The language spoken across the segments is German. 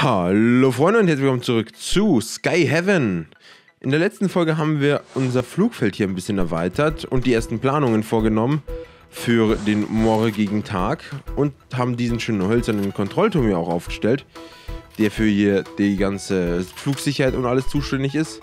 Hallo Freunde und herzlich willkommen zurück zu Sky Heaven. In der letzten Folge haben wir unser Flugfeld hier ein bisschen erweitert und die ersten Planungen vorgenommen für den morgigen Tag und haben diesen schönen hölzernen Kontrollturm hier auch aufgestellt, der für hier die ganze Flugsicherheit und alles zuständig ist.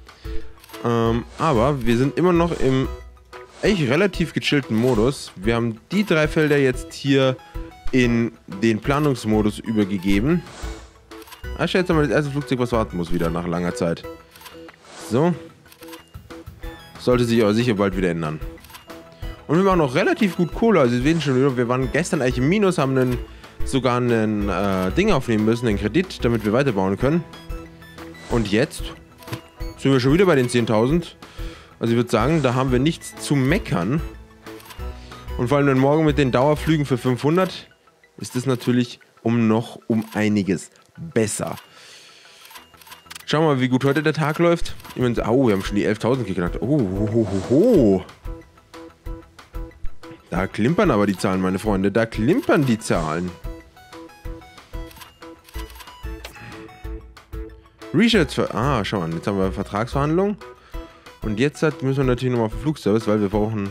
Aber wir sind immer noch im echt relativ gechillten Modus. Wir haben die drei Felder jetzt hier in den Planungsmodus übergegeben. Ich schätze mal, das erste Flugzeug, was warten muss, wieder nach langer Zeit. So. Sollte sich aber sicher bald wieder ändern. Und wir machen noch relativ gut Kohle. Also, wir waren gestern eigentlich im Minus, haben sogar einen Ding aufnehmen müssen, einen Kredit, damit wir weiterbauen können. Und jetzt sind wir schon wieder bei den 10.000. Also, ich würde sagen, da haben wir nichts zu meckern. Und vor allem dann morgen mit den Dauerflügen für 500 ist es natürlich um einiges besser. Schauen wir mal, wie gut heute der Tag läuft. Ich meine, oh, wir haben schon die 11.000 geknackt. Oh. Da klimpern aber die Zahlen, meine Freunde. Da klimpern die Zahlen. Research. Schau mal, jetzt haben wir Vertragsverhandlungen. Und jetzt müssen wir natürlich nochmal auf den Flugservice, weil wir brauchen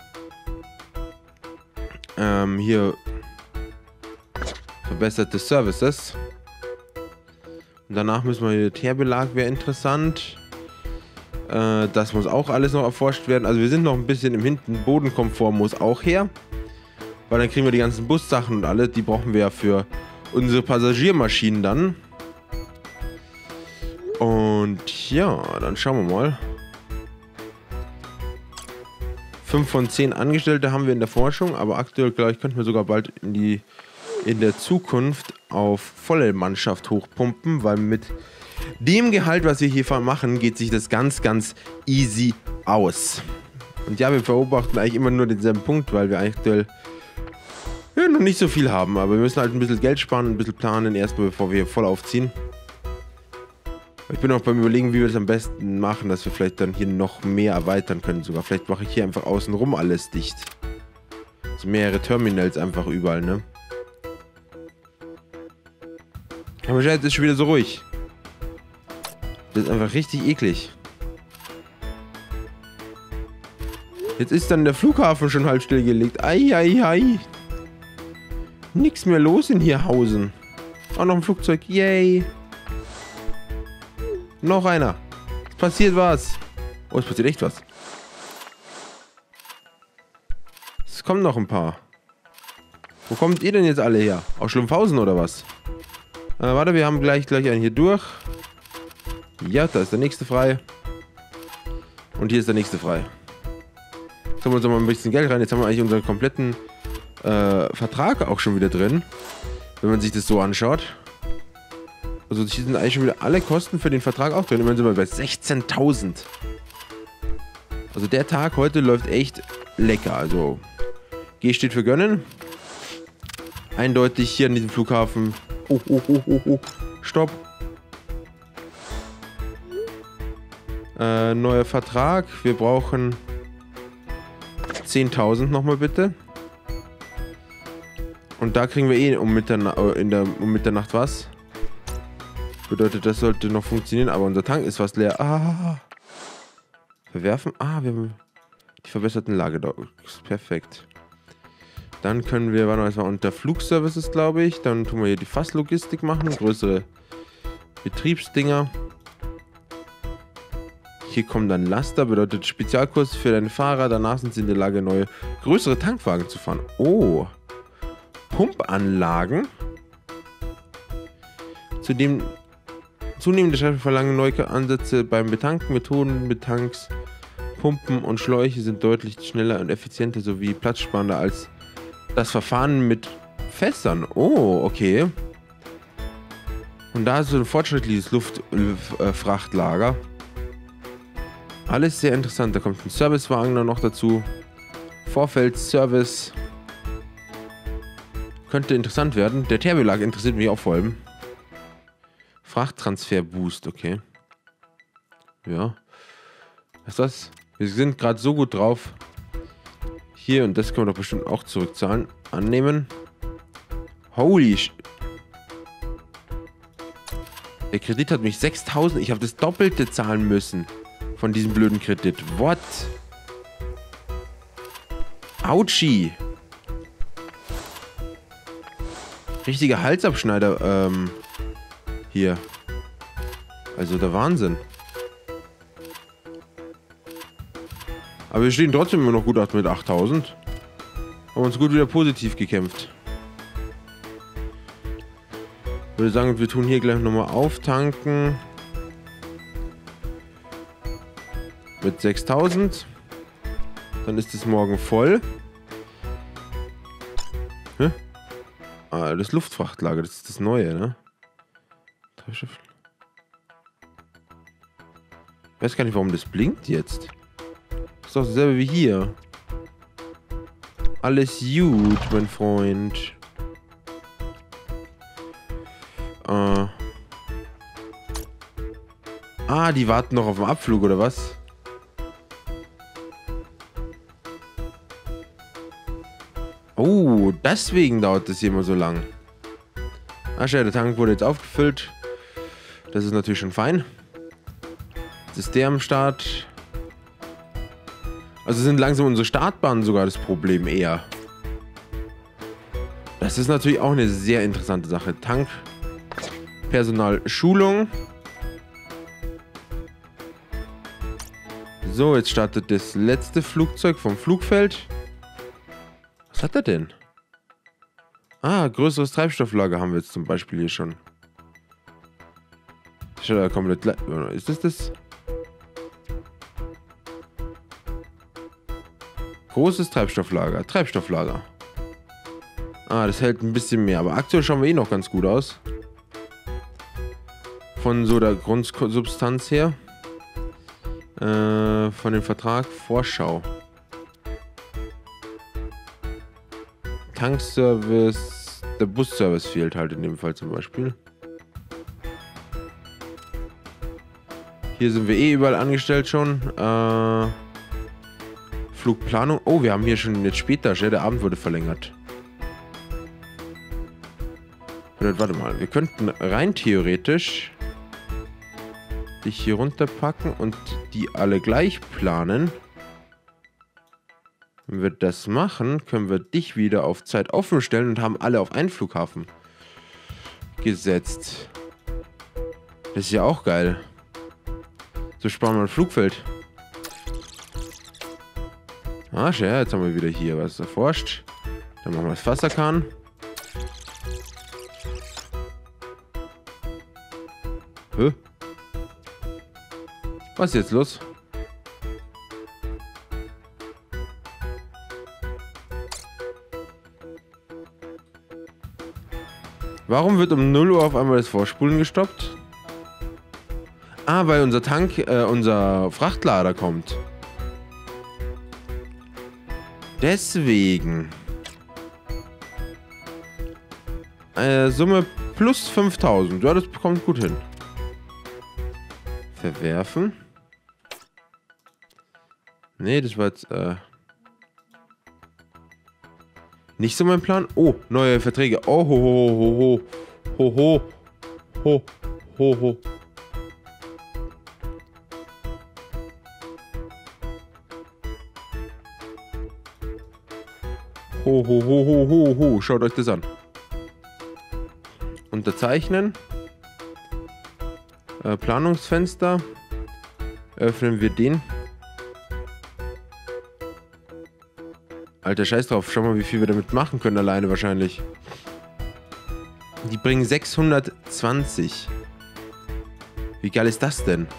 hier verbesserte Services. Und danach müssen wir hier, Teerbelag wäre interessant. Das muss auch alles noch erforscht werden. Also wir sind noch ein bisschen im Hinten. Bodenkomfort muss auch her. Weil dann kriegen wir die ganzen Bussachen und alle. Die brauchen wir ja für unsere Passagiermaschinen dann. Und ja, dann schauen wir mal. 5 von 10 Angestellte haben wir in der Forschung. Aber aktuell, glaube ich, könnten wir sogar bald in der Zukunft auf volle Mannschaft hochpumpen, weil mit dem Gehalt, was wir hier machen, geht sich das ganz, ganz easy aus. Und ja, wir beobachten eigentlich immer nur denselben Punkt, weil wir aktuell noch nicht so viel haben, aber wir müssen halt ein bisschen Geld sparen, ein bisschen planen, erstmal bevor wir hier voll aufziehen. Ich bin auch beim Überlegen, wie wir das am besten machen, dass wir vielleicht dann hier noch mehr erweitern können sogar. Vielleicht mache ich hier einfach außenrum alles dicht. Also mehrere Terminals einfach überall, ne? Aber jetzt ist schon wieder so ruhig. Das ist einfach richtig eklig. Jetzt ist dann der Flughafen schon halb stillgelegt. Ei. Nix mehr los in Hierhausen. Auch noch ein Flugzeug. Yay. Noch einer. Es passiert was. Oh, es passiert echt was. Es kommen noch ein paar. Wo kommt ihr denn jetzt alle her? Aus Schlumpfhausen oder was? Warte, wir haben gleich einen hier durch. Ja, da ist der nächste frei. Und hier ist der nächste frei. Jetzt haben wir uns noch mal ein bisschen Geld rein. Jetzt haben wir eigentlich unseren kompletten Vertrag auch schon wieder drin. Wenn man sich das so anschaut. Also hier sind eigentlich schon wieder alle Kosten für den Vertrag auch drin. Immerhin sind wir bei 16.000. Also der Tag heute läuft echt lecker. Also G steht für gönnen. Eindeutig hier an diesem Flughafen. Oh. Stopp. Neuer Vertrag. Wir brauchen 10.000 nochmal bitte. Und da kriegen wir um Mitternacht was. Bedeutet, das sollte noch funktionieren, aber unser Tank ist fast leer. Verwerfen. Wir haben die verbesserten Lagerdogs. Perfekt. Dann können wir, warte mal, das war unter Flugservices, glaube ich. Dann tun wir hier die Fasslogistik machen. Größere Betriebsdinger. Hier kommen dann Laster, bedeutet Spezialkurs für deine Fahrer. Danach sind sie in der Lage, neue, größere Tankwagen zu fahren. Oh. Pumpanlagen. Zunehmende Schiffe verlangen neue Ansätze beim Betanken. Methoden mit Tanks, Pumpen und Schläuche sind deutlich schneller und effizienter sowie platzsparender als das Verfahren mit Fässern. Oh, okay. Und da ist so ein fortschrittliches Luftfrachtlager. Alles sehr interessant. Da kommt ein Servicewagen dann noch dazu. Vorfeldservice. Könnte interessant werden. Der Teerbelag interessiert mich auch vor allem. Frachttransfer-Boost, okay. Ja. Was ist das? Wir sind gerade so gut drauf. Hier, und das können wir doch bestimmt auch zurückzahlen. Annehmen. Holy Der Kredit hat mich 6.000. Ich habe das Doppelte zahlen müssen. Von diesem blöden Kredit. What? Autschi. Richtiger Halsabschneider, hier. Also der Wahnsinn. Aber wir stehen trotzdem immer noch gut mit 8.000. Haben uns gut wieder positiv gekämpft. Ich würde sagen, wir tun hier gleich nochmal auftanken. Mit 6.000. Dann ist es morgen voll. Hä? Ah, das Luftfrachtlager, das ist das Neue, ne? Ich weiß gar nicht, warum das blinkt jetzt. Das ist doch dasselbe wie hier. Alles gut, mein Freund. Ah, die warten noch auf den Abflug, oder was? Oh, deswegen dauert das hier immer so lang. Ach ja, der Tank wurde jetzt aufgefüllt. Das ist natürlich schon fein. Jetzt ist der am Start. Also sind langsam unsere Startbahnen sogar das Problem eher. Das ist natürlich auch eine sehr interessante Sache. Tank, Personal, Schulung. So, jetzt startet das letzte Flugzeug vom Flugfeld. Was hat er denn? Ah, größeres Treibstofflager haben wir jetzt zum Beispiel hier schon. Das ist ja komplett... Ist das? Großes Treibstofflager. Treibstofflager. Ah, das hält ein bisschen mehr. Aber aktuell schauen wir eh noch ganz gut aus. Von so der Grundsubstanz her. Von dem Vertrag. Vorschau. Tankservice. Der Busservice fehlt halt in dem Fall zum Beispiel. Hier sind wir eh überall angestellt schon. Flugplanung. Oh, wir haben hier schon jetzt später. Der Abend wurde verlängert. Warte mal. Wir könnten rein theoretisch dich hier runterpacken und die alle gleich planen. Wenn wir das machen, können wir dich wieder auf Zeit offen stellen und haben alle auf einen Flughafen gesetzt. Das ist ja auch geil. So sparen wir ein Flugfeld. Ah, ja, jetzt haben wir wieder hier was erforscht. Dann machen wir das Wasserkahn. Hä? Was ist jetzt los? Warum wird um 0 Uhr auf einmal das Vorspulen gestoppt? Ah, weil unser Tank, unser Frachtlader kommt. Deswegen. Summe plus 5.000. Ja, das kommt gut hin. Verwerfen. Nee, das war jetzt, nicht so mein Plan. Oh, neue Verträge. Oh, ho, ho, ho, ho, ho, ho, ho. Ho, ho, ho, ho, ho, ho. Schaut euch das an. Unterzeichnen. Planungsfenster. Öffnen wir den. Alter, scheiß drauf. Schau mal, wie viel wir damit machen können alleine wahrscheinlich. Die bringen 620. Wie geil ist das denn?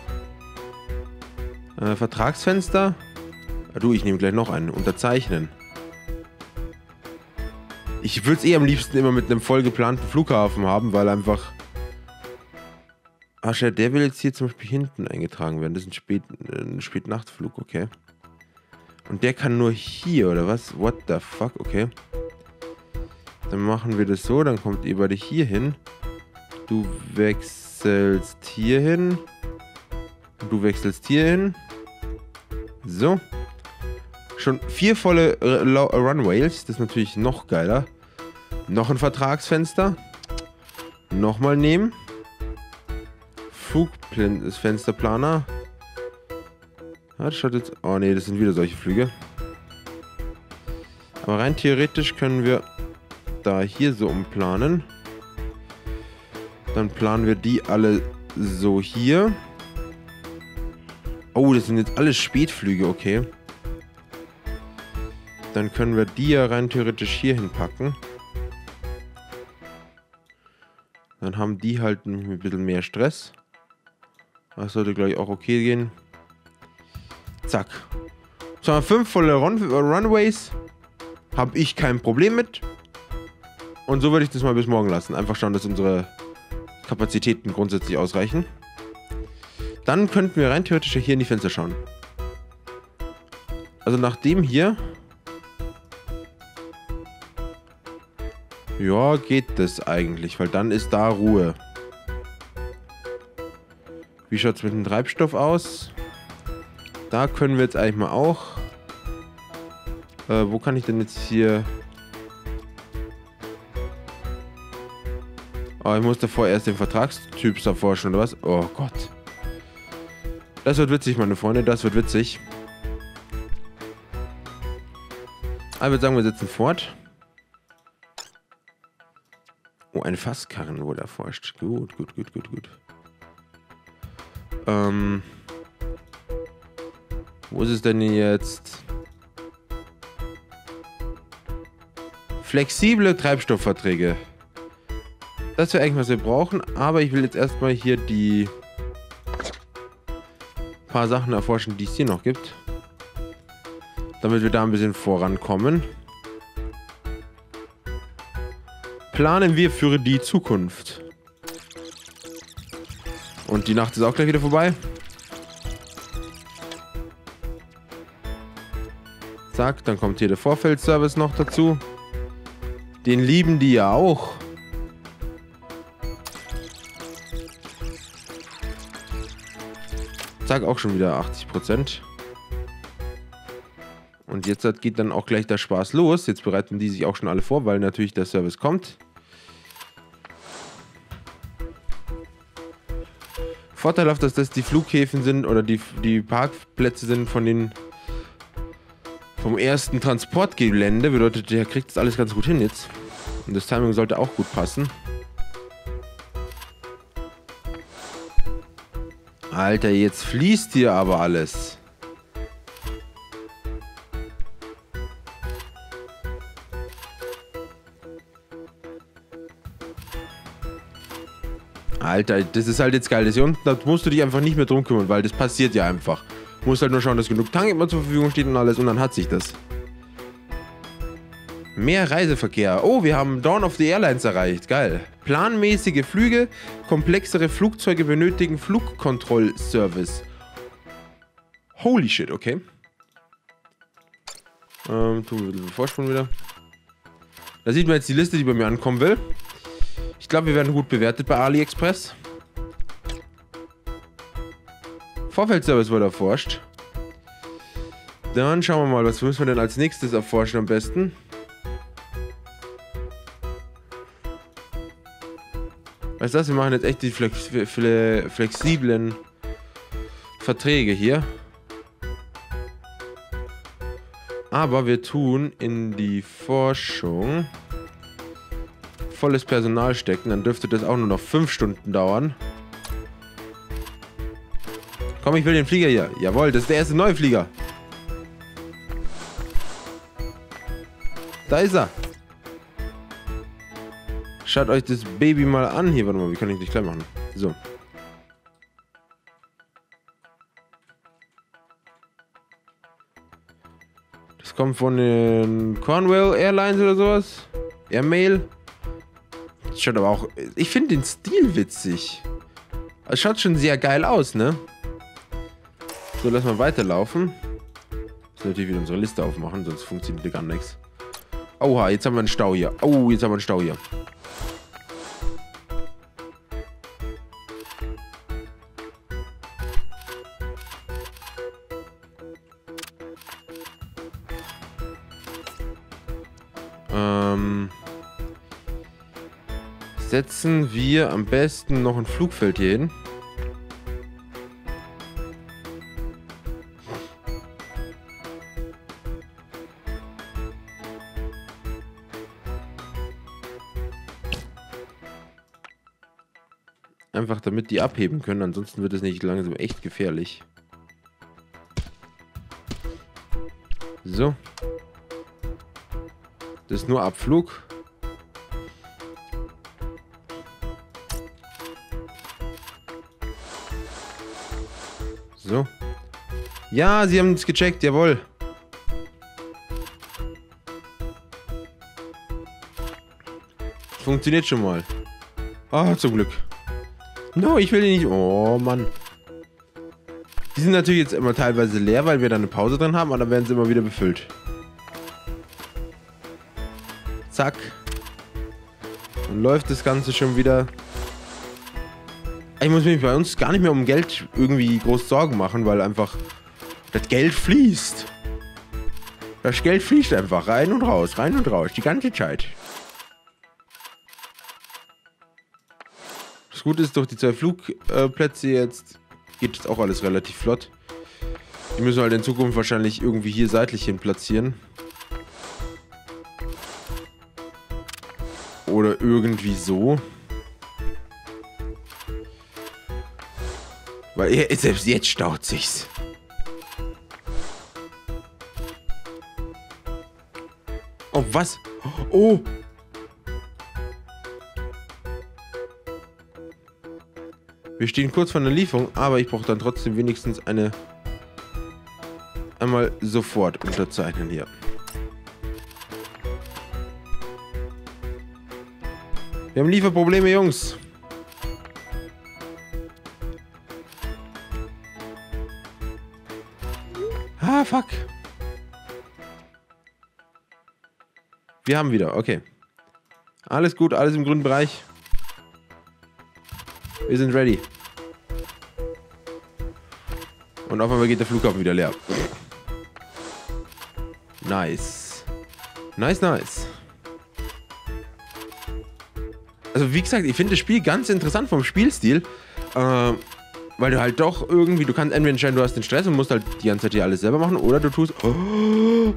Vertragsfenster. Du, ich nehme gleich noch einen. Unterzeichnen. Ich würde es eh am liebsten immer mit einem voll geplanten Flughafen haben, weil einfach... Ach ja, der will jetzt hier zum Beispiel hinten eingetragen werden. Das ist ein Spätnachtflug, okay. Und der kann nur hier, oder was? What the fuck, okay. Dann machen wir das so, dann kommt ihr beide hier hin. Du wechselst hier hin. Du wechselst hier hin. So. Schon 4 volle Runways. Das ist natürlich noch geiler. Noch ein Vertragsfenster. Nochmal nehmen. Flugfensterplaner. Ja, das schaut jetzt... Oh ne, das sind wieder solche Flüge. Aber rein theoretisch können wir da hier so umplanen. Dann planen wir die alle so hier. Oh, das sind jetzt alles Spätflüge, okay. Dann können wir die ja rein theoretisch hier hinpacken. Dann haben die halt ein bisschen mehr Stress. Das sollte, glaube ich, auch okay gehen. Zack. So, 5 volle Runways. Habe ich kein Problem mit. Und so würde ich das mal bis morgen lassen. Einfach schauen, dass unsere Kapazitäten grundsätzlich ausreichen. Dann könnten wir rein theoretisch hier in die Fenster schauen. Also nach dem hier... Ja, geht das eigentlich, weil dann ist da Ruhe. Wie schaut es mit dem Treibstoff aus? Da können wir jetzt eigentlich mal auch... wo kann ich denn jetzt hier... Oh, ich muss davor erst den Vertragstyp erforschen, oder was? Oh Gott. Das wird witzig, meine Freunde, das wird witzig. Aber ich würde sagen, wir setzen fort. Oh, ein Fasskarren wurde erforscht. Gut, gut, gut, gut, gut. Wo ist es denn jetzt? Flexible Treibstoffverträge. Das wäre eigentlich, was wir brauchen. Aber ich will jetzt erstmal hier die paar Sachen erforschen, die es hier noch gibt. Damit wir da ein bisschen vorankommen. Planen wir für die Zukunft. Und die Nacht ist auch gleich wieder vorbei. Zack, dann kommt hier der Vorfeldservice noch dazu. Den lieben die ja auch. Zack, auch schon wieder 80%. Und jetzt geht dann auch gleich der Spaß los. Jetzt bereiten die sich auch schon alle vor, weil natürlich der Service kommt. Vorteilhaft, dass das die Flughäfen sind oder die Parkplätze sind vom ersten Transportgelände. Bedeutet, der kriegt das alles ganz gut hin jetzt. Und das Timing sollte auch gut passen. Alter, jetzt fließt hier aber alles. Alter, das ist halt jetzt geil. Das hier unten, da musst du dich einfach nicht mehr drum kümmern, weil das passiert ja einfach. Du musst halt nur schauen, dass genug Tank immer zur Verfügung steht und alles und dann hat sich das. Mehr Reiseverkehr. Oh, wir haben Dawn of the Airlines erreicht. Geil. Planmäßige Flüge. Komplexere Flugzeuge benötigen Flugkontrollservice. Holy shit, okay. Tun wir ein bisschen Vorsprung wieder. Da sieht man jetzt die Liste, die bei mir ankommen will. Ich glaube, wir werden gut bewertet bei AliExpress. Vorfeldservice wurde erforscht. Dann schauen wir mal, was müssen wir denn als nächstes erforschen am besten. Weißt du, wir machen jetzt echt die flexiblen Verträge hier. Aber wir tun in die Forschung volles Personal stecken. Dann dürfte das auch nur noch 5 Stunden dauern. Komm, ich will den Flieger hier. Jawohl, das ist der erste neue Flieger. Da ist er. Schaut euch das Baby mal an. Hier, warte mal, wie kann ich nicht klein machen? So. Das kommt von den Cornwall Airlines oder sowas. Airmail. Das schaut aber auch... Ich finde den Stil witzig. Es schaut schon sehr geil aus, ne? So, lass mal weiterlaufen. Müssen natürlich wieder unsere Liste aufmachen, sonst funktioniert gar nichts. Oha, jetzt haben wir einen Stau hier. Oh, jetzt haben wir einen Stau hier. Setzen wir am besten noch ein Flugfeld hier hin. Einfach damit die abheben können, ansonsten wird es nicht langsam echt gefährlich. So. Das ist nur Abflug. So. Ja, sie haben es gecheckt, jawohl. Funktioniert schon mal. Ah, zum Glück. No, ich will die nicht. Oh, Mann. Die sind natürlich jetzt immer teilweise leer, weil wir da eine Pause drin haben, aber dann werden sie immer wieder befüllt. Zack. Dann läuft das Ganze schon wieder. Ich muss mich bei uns gar nicht mehr um Geld irgendwie groß Sorgen machen, weil einfach das Geld fließt. Das Geld fließt einfach rein und raus, die ganze Zeit. Das Gute ist, durch die 2 Flugplätze jetzt geht es auch alles relativ flott. Die müssen wir halt in Zukunft wahrscheinlich irgendwie hier seitlich hin platzieren. Oder irgendwie so. Weil selbst jetzt staut sich's. Oh, was? Oh! Wir stehen kurz vor einer Lieferung, aber ich brauche dann trotzdem wenigstens eine... Einmal sofort unterzeichnen hier. Wir haben Lieferprobleme, Jungs. Ah, fuck. Wir haben wieder, okay. Alles gut, alles im grünen Bereich. Wir sind ready. Und auf einmal geht der Flughafen wieder leer. Nice. Nice, nice. Also wie gesagt, ich finde das Spiel ganz interessant vom Spielstil. Weil du halt doch irgendwie, du kannst entweder entscheiden, du hast den Stress und musst halt die ganze Zeit hier alles selber machen. Oder du tust... Oh.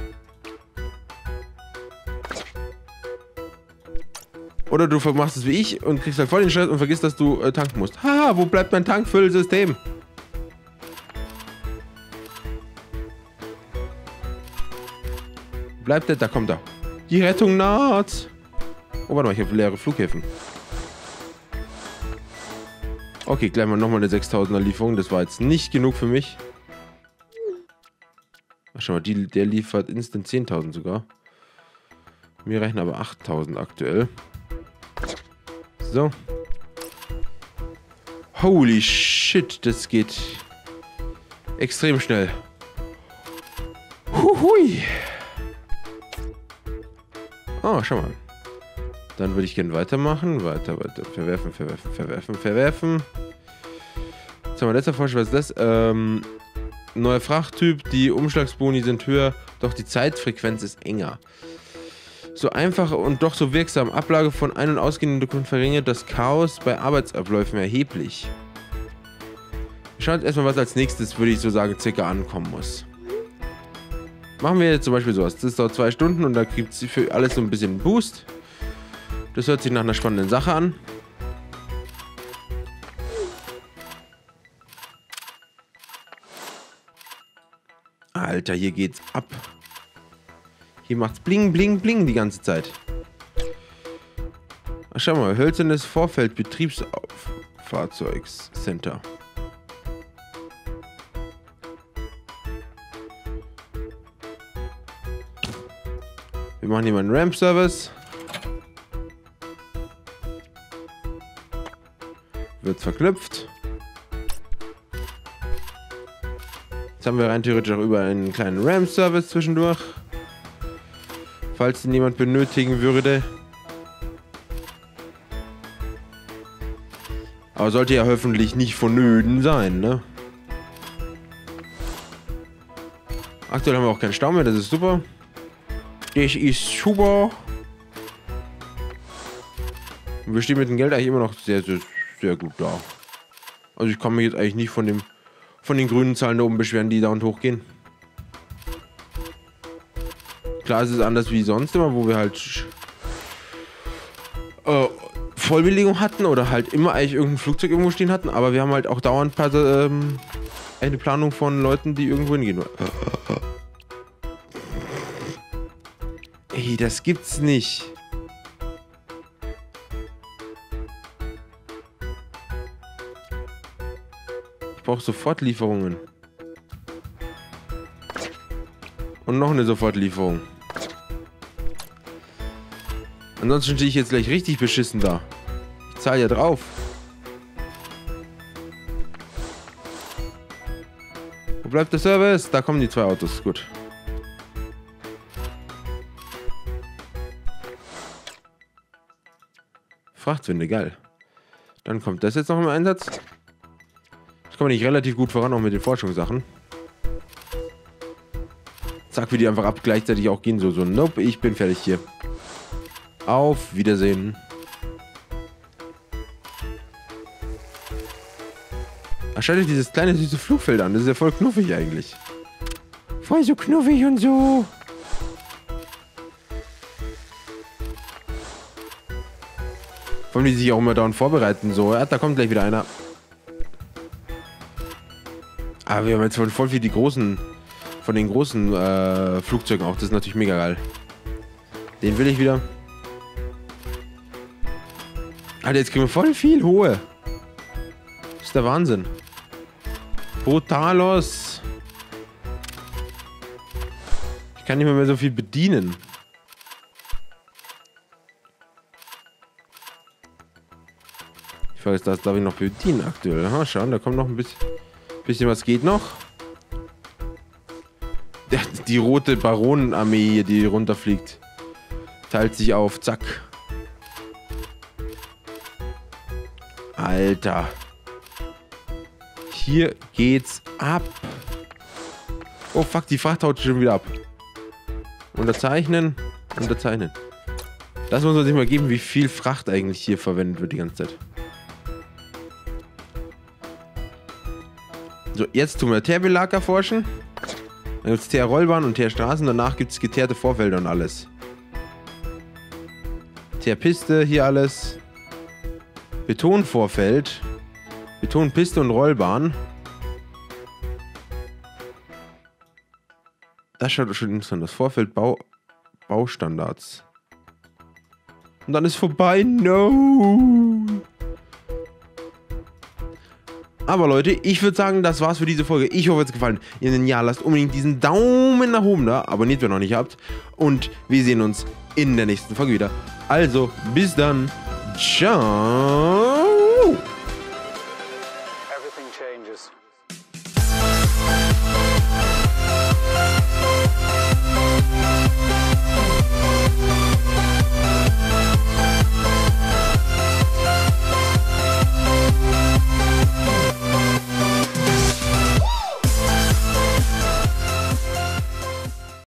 Oder du machst es wie ich und kriegst halt voll den Stress und vergisst, dass du tanken musst. Ha, wo bleibt mein Tankfüllsystem? Bleibt der? Da kommt er. Die Rettung naht. Oh, warte mal, ich habe leere Flughäfen. Okay, gleich mal nochmal eine 6000er Lieferung. Das war jetzt nicht genug für mich. Ach, schau mal, der liefert instant 10.000 sogar. Wir rechnen aber 8.000 aktuell. So. Holy shit, das geht extrem schnell. Huhui. Oh, schau mal. Dann würde ich gerne weitermachen. Weiter. Verwerfen. Jetzt haben wir letzter Vorschlag, was ist das? Neuer Frachttyp, die Umschlagsboni sind höher, doch die Zeitfrequenz ist enger. So einfach und doch so wirksam. Ablage von ein- und ausgehenden Dokumenten verringert das Chaos bei Arbeitsabläufen erheblich. Wir schauen uns erstmal, was als nächstes, würde ich so sagen, circa ankommen muss. Machen wir jetzt zum Beispiel sowas. Das dauert 2 Stunden und da gibt es für alles so ein bisschen Boost. Das hört sich nach einer spannenden Sache an. Alter, hier geht's ab. Hier macht's bling, bling, bling die ganze Zeit. Ach, schau mal, hölzernes Vorfeld Betriebsfahrzeugcenter. Wir machen hier mal einen Ramp-Service. Wird verknüpft. Jetzt haben wir rein theoretisch auch über einen kleinen Ramp-Service zwischendurch. Falls den jemand benötigen würde. Aber sollte ja hoffentlich nicht vonnöten sein, ne? Aktuell haben wir auch keinen Stau mehr, das ist super. Das ist super. Und wir stehen mit dem Geld eigentlich immer noch sehr, sehr, sehr gut da. Also ich kann mich jetzt eigentlich nicht von den grünen Zahlen da oben beschweren, die da und hoch gehen. Klar, es ist anders wie sonst immer, wo wir halt Vollbelegung hatten oder halt immer eigentlich irgendein Flugzeug irgendwo stehen hatten, aber wir haben halt auch dauernd eine Planung von Leuten, die irgendwo hingehen. Ey, das gibt's nicht. Ich brauche Sofortlieferungen. Und noch eine Sofortlieferung. Ansonsten stehe ich jetzt gleich richtig beschissen da. Ich zahle ja drauf. Wo bleibt der Service? Da kommen die 2 Autos. Gut. Frachtwinde, geil. Dann kommt das jetzt noch im Einsatz. Das kommt nicht relativ gut voran, auch mit den Forschungssachen. Zack, wie die einfach ab gleichzeitig auch gehen. So, nope, ich bin fertig hier. Auf Wiedersehen. Ach, schaut euch dieses kleine süße Flugfeld an. Das ist ja voll knuffig eigentlich. Voll so knuffig und so. Vor allem, die sich auch immer daran vorbereiten. So, ja, da kommt gleich wieder einer. Aber wir haben jetzt voll viel die großen, von den großen Flugzeugen auch. Das ist natürlich mega geil. Den will ich wieder. Alter, jetzt kriegen wir voll viel hohe. Das ist der Wahnsinn. Brutalos. Ich kann nicht mehr so viel bedienen. Ich frage jetzt, das darf ich noch bedienen aktuell. Aha, schauen, da kommt noch ein bisschen was geht noch. Die rote Baronenarmee hier, die runterfliegt. Teilt sich auf, zack. Alter. Hier geht's ab. Oh fuck, die Fracht haut schon wieder ab. Unterzeichnen. Unterzeichnen. Das muss man sich mal geben, wie viel Fracht eigentlich hier verwendet wird die ganze Zeit. So, jetzt tun wir Teerbelag erforschen. Dann gibt es Teerrollbahn und Teerstraßen. Danach gibt es geteerte Vorfelder und alles. Teerpiste, hier alles. Betonvorfeld. Betonpiste und Rollbahn. Das schaut schon interessant. Das Vorfeld Baustandards. Und dann ist vorbei. No! Aber Leute, ich würde sagen, das war's für diese Folge. Ich hoffe, es hat gefallen. Ja, lasst unbedingt diesen Daumen nach oben da. Abonniert, wer noch nicht habt. Und wir sehen uns in der nächsten Folge wieder. Also, bis dann. Ciao.